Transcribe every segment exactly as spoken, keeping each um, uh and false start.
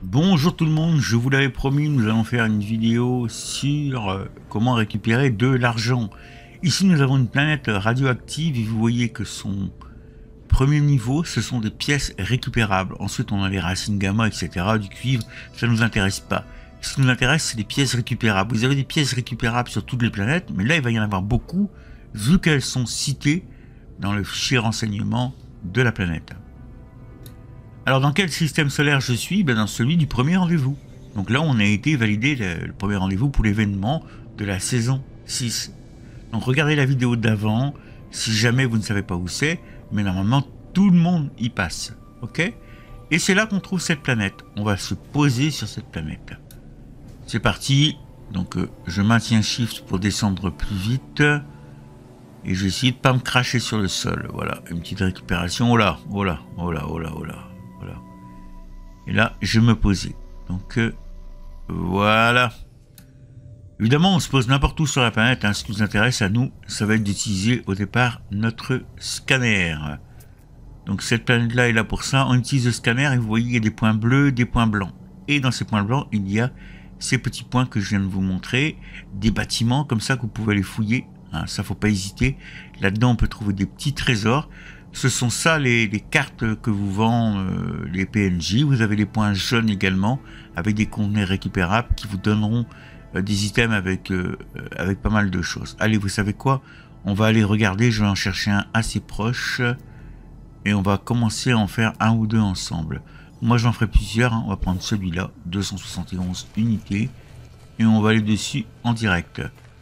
Bonjour tout le monde, je vous l'avais promis, nous allons faire une vidéo sur euh, comment récupérer de l'argent. Ici nous avons une planète radioactive et vous voyez que son premier niveau ce sont des pièces récupérables. Ensuite on a les racines gamma, et cetera, du cuivre, ça ne nous intéresse pas. Ce qui nous intéresse c'est des pièces récupérables. Vous avez des pièces récupérables sur toutes les planètes, mais là il va y en avoir beaucoup vu qu'elles sont citées dans le fichier renseignement de la planète. Alors dans quel système solaire je suis? Ben dans celui du premier rendez-vous. Donc là on a été validé le, le premier rendez-vous pour l'événement de la saison six. Donc regardez la vidéo d'avant si jamais vous ne savez pas où c'est, mais normalement tout le monde y passe. Ok? Et c'est là qu'on trouve cette planète. On va se poser sur cette planète. C'est parti. Donc euh, je maintiens Shift pour descendre plus vite. Et je vais essayer de ne pas me cracher sur le sol. Voilà, une petite récupération. Oh là, oh là, oh là, oh là, oh là. Voilà. Et là, je me posais. Donc, euh, voilà. Évidemment, on se pose n'importe où sur la planète. Hein. Ce qui nous intéresse à nous, ça va être d'utiliser au départ notre scanner. Donc, cette planète-là est là pour ça. On utilise le scanner et vous voyez, il y a des points bleus, des points blancs. Et dans ces points blancs, il y a ces petits points que je viens de vous montrer. Des bâtiments comme ça que vous pouvez aller fouiller. Hein, ça, faut pas hésiter. Là-dedans, on peut trouver des petits trésors. Ce sont ça les, les cartes que vous vendent euh, les P N J. Vous avez les points jaunes également avec des conteneurs récupérables qui vous donneront euh, des items avec, euh, avec pas mal de choses. Allez, vous savez quoi? On va aller regarder, je vais en chercher un assez proche et on va commencer à en faire un ou deux ensemble. Moi j'en ferai plusieurs, hein. On va prendre celui-là, deux cent soixante et onze unités et on va aller dessus en direct.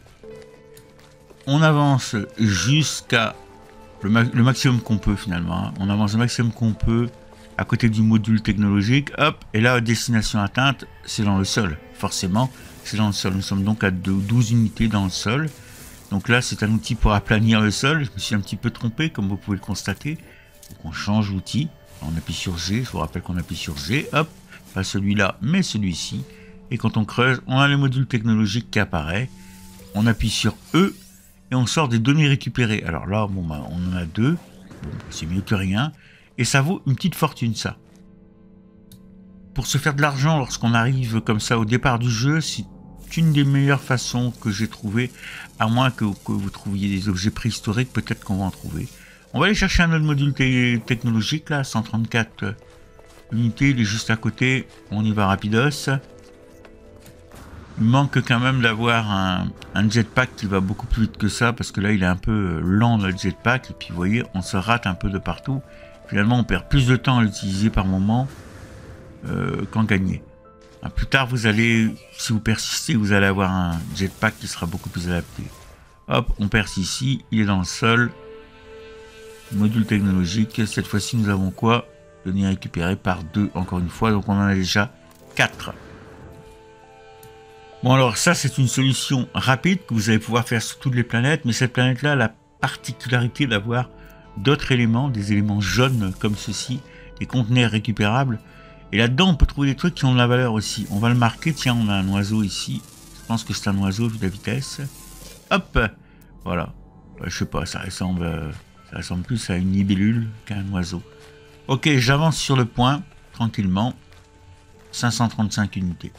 On avance jusqu'à Le, ma le maximum qu'on peut finalement, hein. On avance le maximum qu'on peut à côté du module technologique, hop, et là, destination atteinte, c'est dans le sol, forcément, c'est dans le sol. Nous sommes donc à douze unités dans le sol, donc là, c'est un outil pour aplanir le sol. Je me suis un petit peu trompé, comme vous pouvez le constater, donc on change l'outil, on appuie sur G, je vous rappelle qu'on appuie sur G, hop, pas celui-là, mais celui-ci, et quand on creuse, on a le module technologique qui apparaît, on appuie sur E, et on sort des données récupérées. Alors là, bon, bah, on en a deux. Bon, c'est mieux que rien. Et ça vaut une petite fortune, ça. Pour se faire de l'argent lorsqu'on arrive comme ça au départ du jeu, c'est une des meilleures façons que j'ai trouvé. À moins que, que vous trouviez des objets préhistoriques, peut-être qu'on va en trouver. On va aller chercher un autre module technologique, là, cent trente-quatre unités. Il est juste à côté. On y va rapidos. Il manque quand même d'avoir un, un jetpack qui va beaucoup plus vite que ça, parce que là il est un peu lent le jetpack, et puis vous voyez on se rate un peu de partout. Finalement on perd plus de temps à l'utiliser par moment euh, qu'en gagner. Ah, plus tard vous allez, si vous persistez, vous allez avoir un jetpack qui sera beaucoup plus adapté. Hop, on perce ici, il est dans le sol. Module technologique, cette fois-ci nous avons quoi? Données récupérées par deux, encore une fois, donc on en a déjà quatre. Bon alors ça c'est une solution rapide que vous allez pouvoir faire sur toutes les planètes, mais cette planète-là a la particularité d'avoir d'autres éléments, des éléments jaunes comme ceci, des conteneurs récupérables, et là-dedans on peut trouver des trucs qui ont de la valeur aussi. On va le marquer, tiens on a un oiseau ici, je pense que c'est un oiseau vu la vitesse, hop, voilà, je sais pas, ça ressemble, ça ressemble plus à une libellule qu'à un oiseau. Ok, j'avance sur le point, tranquillement, cinq cent trente-cinq unités.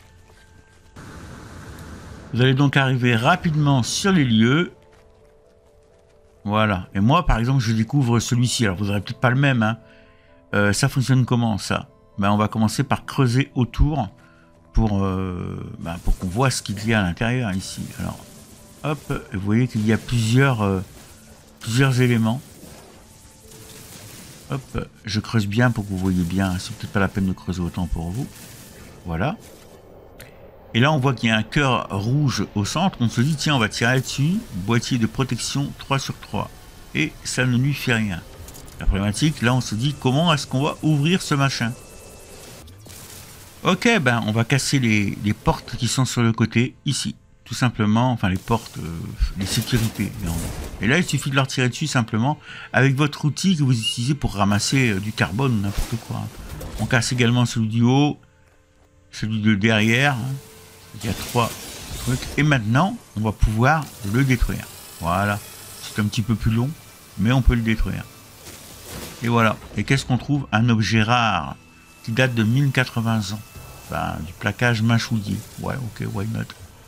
Vous allez donc arriver rapidement sur les lieux. Voilà. Et moi, par exemple, je découvre celui-ci. Alors, vous n'aurez peut-être pas le même. Hein. Euh, ça fonctionne comment, ça? Ben, on va commencer par creuser autour pour, euh, ben, pour qu'on voit ce qu'il y a à l'intérieur, ici. Alors, hop. Vous voyez qu'il y a plusieurs, euh, plusieurs éléments. Hop. Je creuse bien pour que vous voyez bien. C'est peut-être pas la peine de creuser autant pour vous. Voilà. Et là, on voit qu'il y a un cœur rouge au centre. On se dit, tiens, on va tirer dessus. Boîtier de protection trois sur trois. Et ça ne lui fait rien. La problématique, là, on se dit, comment est-ce qu'on va ouvrir ce machin? Ok, ben, on va casser les, les portes qui sont sur le côté, ici. Tout simplement, enfin, les portes, euh, les sécurités. Et là, il suffit de leur tirer dessus, simplement, avec votre outil que vous utilisez pour ramasser euh, du carbone ou n'importe quoi. On casse également celui du haut, celui de derrière. Hein. Il y a trois trucs. Et maintenant, on va pouvoir le détruire. Voilà. C'est un petit peu plus long, mais on peut le détruire. Et voilà. Et qu'est-ce qu'on trouve? Un objet rare qui date de mille quatre-vingts ans. Enfin, du plaquage mâchouillé. Ouais, ok, why not.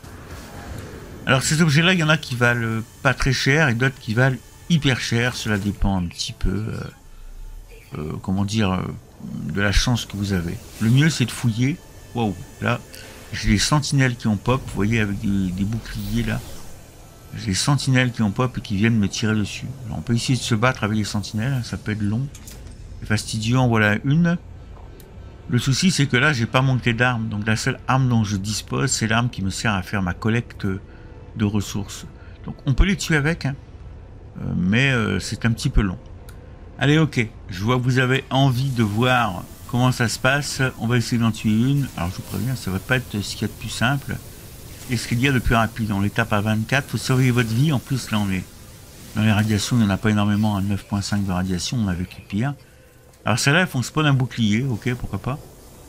Alors ces objets-là, il y en a qui valent pas très cher et d'autres qui valent hyper cher. Cela dépend un petit peu, euh, euh, comment dire, euh, de la chance que vous avez. Le mieux, c'est de fouiller. Waouh, là, j'ai des sentinelles qui ont pop, vous voyez, avec des, des boucliers là. J'ai des sentinelles qui ont pop et qui viennent me tirer dessus. Alors, on peut essayer de se battre avec les sentinelles, ça peut être long et fastidieux. En voilà une. Le souci, c'est que là, j'ai pas manqué d'armes. Donc la seule arme dont je dispose, c'est l'arme qui me sert à faire ma collecte de ressources. Donc on peut les tuer avec, hein, euh, mais euh, c'est un petit peu long. Allez, ok. Je vois que vous avez envie de voir comment ça se passe. On va essayer d'en tuer une. Alors je vous préviens, ça va pas être ce qu'il y a de plus simple et ce qu'il y a de plus rapide. On les tape à vingt-quatre. Faut surveiller votre vie. En plus, là, on est dans les radiations. Il n'y en a pas énormément à neuf virgule cinq de radiation. On a vécu pire. Alors celle-là, elles font spawn un bouclier, ok, pourquoi pas.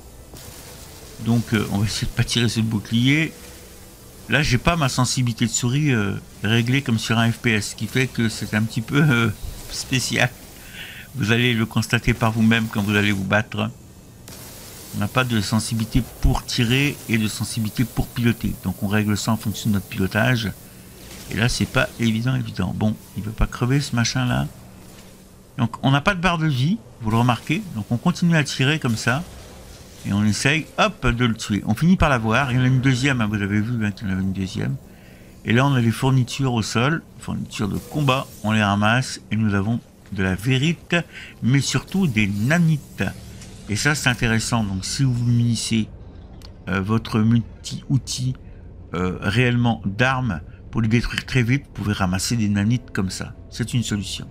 Donc euh, on va essayer de pas tirer sur le bouclier. Là, j'ai pas ma sensibilité de souris euh, réglée comme sur un F P S, ce qui fait que c'est un petit peu euh, spécial. Vous allez le constater par vous-même quand vous allez vous battre. On n'a pas de sensibilité pour tirer et de sensibilité pour piloter. Donc on règle ça en fonction de notre pilotage. Et là, c'est pas évident, évident. Bon, il veut pas crever ce machin-là. Donc on n'a pas de barre de vie, vous le remarquez. Donc on continue à tirer comme ça. Et on essaye, hop, de le tuer. On finit par l'avoir. Il y en a une deuxième, hein, vous avez vu hein, qu'il y en avait une deuxième. Et là on a les fournitures au sol, fournitures de combat, on les ramasse. Et nous avons de la vérite, mais surtout des nanites. Et ça c'est intéressant. Donc si vous munissez euh, votre multi-outil euh, réellement d'armes, pour les détruire très vite, vous pouvez ramasser des nanites comme ça. C'est une solution.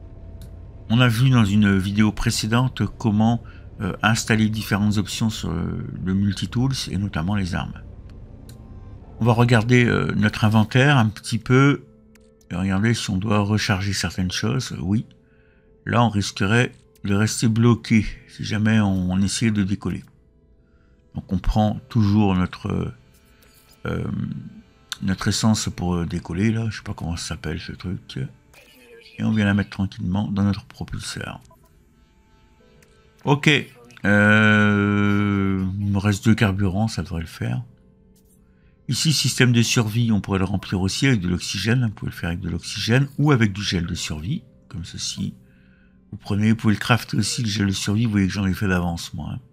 On a vu dans une vidéo précédente comment euh, installer différentes options sur le, le multitools et notamment les armes. On va regarder euh, notre inventaire un petit peu et regarder si on doit recharger certaines choses. Oui, là on risquerait de rester bloqué si jamais on, on essayait de décoller. Donc on prend toujours notre euh, notre essence pour décoller là, je sais pas comment ça s'appelle ce truc. Et on vient la mettre tranquillement dans notre propulseur. Ok. Euh, il me reste deux carburants, ça devrait le faire. Ici, système de survie, on pourrait le remplir aussi avec de l'oxygène. Vous pouvez le faire avec de l'oxygène ou avec du gel de survie, comme ceci. Vous prenez, vous pouvez le crafter aussi, le gel de survie. Vous voyez que j'en ai fait d'avance, moi. Hein.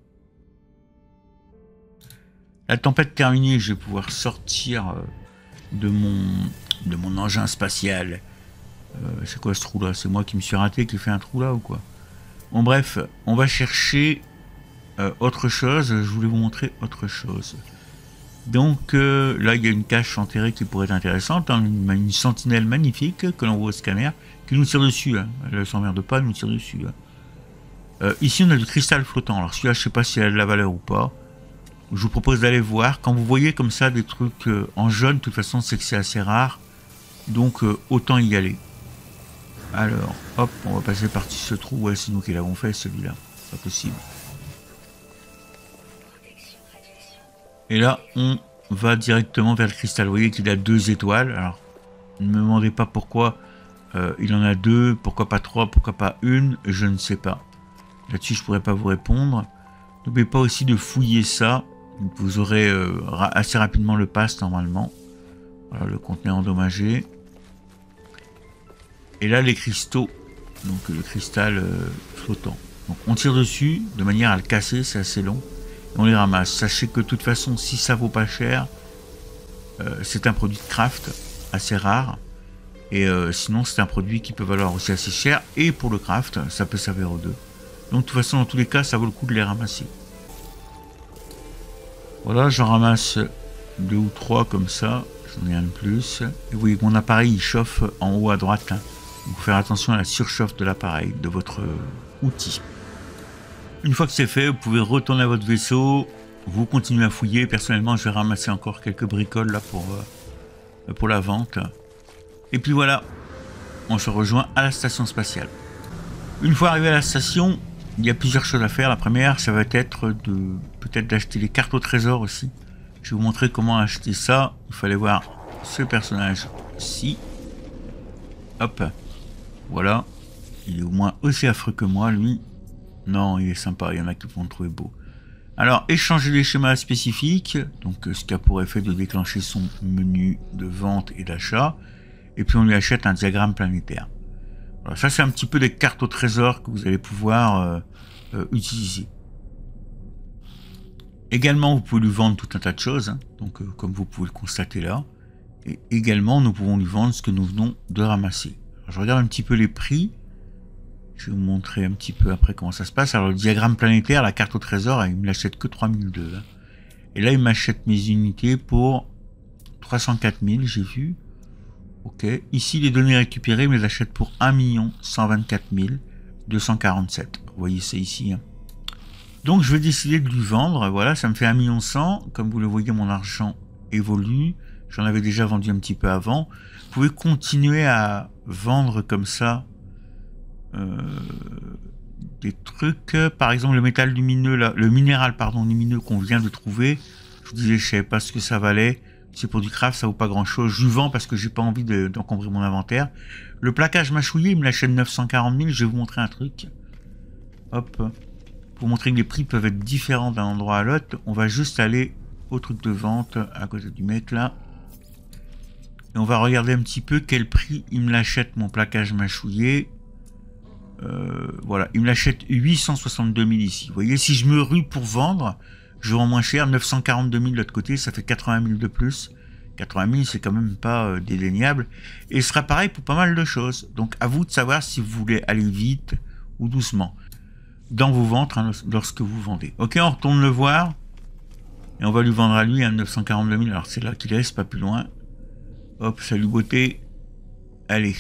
La tempête terminée, je vais pouvoir sortir de mon, de mon engin spatial. Euh, c'est quoi ce trou là? C'est moi qui me suis raté qui ai fait un trou là ou quoi? Bon bref, on va chercher euh, autre chose. Je voulais vous montrer autre chose. Donc euh, là il y a une cache enterrée qui pourrait être intéressante, hein, une, une sentinelle magnifique que l'on voit au scanner, qui nous tire dessus, hein. Elle ne s'emmerde pas, elle nous tire dessus. Hein. Euh, ici on a du cristal flottant, alors celui-là je sais pas si elle a de la valeur ou pas. Je vous propose d'aller voir. Quand vous voyez comme ça des trucs euh, en jaune, de toute façon c'est que c'est assez rare. Donc euh, autant y aller. Alors, hop, on va passer par-dessus ce trou. Ouais, c'est nous qui l'avons fait, celui-là. Pas possible. Et là, on va directement vers le cristal. Vous voyez qu'il a deux étoiles. Alors, ne me demandez pas pourquoi euh, il en a deux, pourquoi pas trois, pourquoi pas une, je ne sais pas. Là-dessus, je pourrais pas vous répondre. N'oubliez pas aussi de fouiller ça. Vous aurez euh, assez rapidement le pass, normalement. Voilà, le conteneur endommagé. Et là, les cristaux, donc le cristal euh, flottant. Donc on tire dessus de manière à le casser, c'est assez long. Et on les ramasse. Sachez que de toute façon, si ça vaut pas cher, euh, c'est un produit de craft assez rare. Et euh, sinon, c'est un produit qui peut valoir aussi assez cher. Et pour le craft, ça peut servir aux deux. Donc de toute façon, dans tous les cas, ça vaut le coup de les ramasser. Voilà, j'en ramasse deux ou trois comme ça. J'en ai un de plus. Et vous voyez que mon appareil, il chauffe en haut à droite. Hein. Donc faire attention à la surchauffe de l'appareil, de votre euh, outil. Une fois que c'est fait, vous pouvez retourner à votre vaisseau, vous continuez à fouiller. Personnellement, je vais ramasser encore quelques bricoles là pour, euh, pour la vente. Et puis voilà, on se rejoint à la station spatiale. Une fois arrivé à la station, il y a plusieurs choses à faire. La première, ça va être de peut-être d'acheter les cartes au trésor aussi. Je vais vous montrer comment acheter ça. Il fallait voir ce personnage-ci. Hop. Voilà, il est au moins aussi affreux que moi, lui. Non, il est sympa, il y en a qui vont le trouver beau. Alors, échanger des schémas spécifiques, donc ce qui a pour effet de déclencher son menu de vente et d'achat, et puis on lui achète un diagramme planétaire. Voilà, ça c'est un petit peu des cartes au trésor que vous allez pouvoir euh, euh, utiliser. Également, vous pouvez lui vendre tout un tas de choses, hein, donc euh, comme vous pouvez le constater là. Et également, nous pouvons lui vendre ce que nous venons de ramasser. Alors, je regarde un petit peu les prix. Je vais vous montrer un petit peu après comment ça se passe. Alors, le diagramme planétaire, la carte au trésor, il me l'achète que trois mille deux. Hein. Et là, il m'achète mes unités pour trois cent quatre mille, j'ai vu. Ok. Ici, les données récupérées, il me les achète pour un million cent vingt-quatre mille deux cent quarante-sept. Vous voyez, c'est ici. Hein. Donc, je vais décider de lui vendre. Voilà, ça me fait un million cent. Comme vous le voyez, mon argent évolue. J'en avais déjà vendu un petit peu avant. Vous pouvez continuer à vendre comme ça euh, des trucs. Par exemple, le métal lumineux, là, le minéral pardon, lumineux qu'on vient de trouver. Je vous disais, je ne savais pas ce que ça valait. C'est pour du craft, ça vaut pas grand chose. Je vends parce que j'ai pas envie d'encombrer de, mon inventaire. Le plaquage mâchouillé, il me l'achète neuf cent quarante mille. Je vais vous montrer un truc. Hop. Pour vous montrer que les prix peuvent être différents d'un endroit à l'autre, on va juste aller au truc de vente à côté du mec là. Et on va regarder un petit peu quel prix il me l'achète, mon plaquage mâchouillé. Euh, voilà, il me l'achète huit cent soixante-deux mille ici. Vous voyez, si je me rue pour vendre, je vends moins cher, neuf cent quarante-deux mille de l'autre côté, ça fait quatre-vingt mille de plus. quatre-vingt mille, c'est quand même pas euh, dédaignable. Et ce sera pareil pour pas mal de choses. Donc à vous de savoir si vous voulez aller vite ou doucement dans vos ventes hein, lorsque vous vendez. Ok, on retourne le voir. Et on va lui vendre à lui à neuf cent quarante-deux mille. Alors c'est là qu'il est, c'est pas plus loin. Hop, salut beauté. Allez.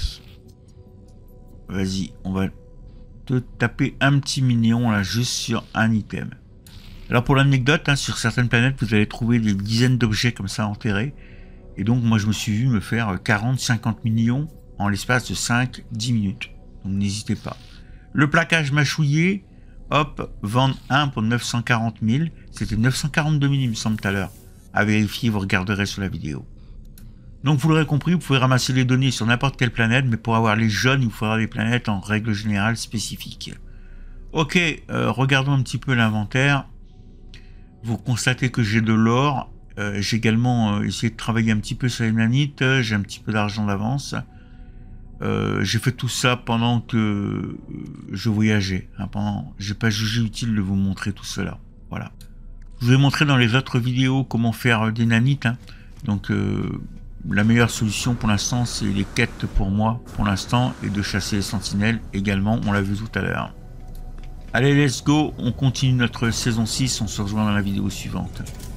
Vas-y, on va te taper un petit million là, juste sur un item. Alors pour l'anecdote, hein, sur certaines planètes, vous allez trouver des dizaines d'objets comme ça enterrés. Et donc moi je me suis vu me faire quarante cinquante millions en l'espace de cinq dix minutes. Donc n'hésitez pas. Le plaquage mâchouillé, hop, vendre un pour neuf cent quarante mille. C'était neuf cent quarante-deux mille il me semble tout à l'heure. À vérifier, vous regarderez sur la vidéo. Donc vous l'aurez compris, vous pouvez ramasser les données sur n'importe quelle planète, mais pour avoir les jaunes, il vous faudra des planètes en règle générale spécifiques. Ok, euh, regardons un petit peu l'inventaire. Vous constatez que j'ai de l'or. Euh, j'ai également euh, essayé de travailler un petit peu sur les nanites. J'ai un petit peu d'argent d'avance. Euh, j'ai fait tout ça pendant que euh, je voyageais. Hein, pendant, j'ai pas jugé utile de vous montrer tout cela. Voilà. Je vous ai montré dans les autres vidéos comment faire des nanites. Hein. Donc euh, la meilleure solution pour l'instant, c'est les quêtes pour moi, pour l'instant, et de chasser les sentinelles également, on l'a vu tout à l'heure. Allez, let's go, on continue notre saison six, on se rejoint dans la vidéo suivante.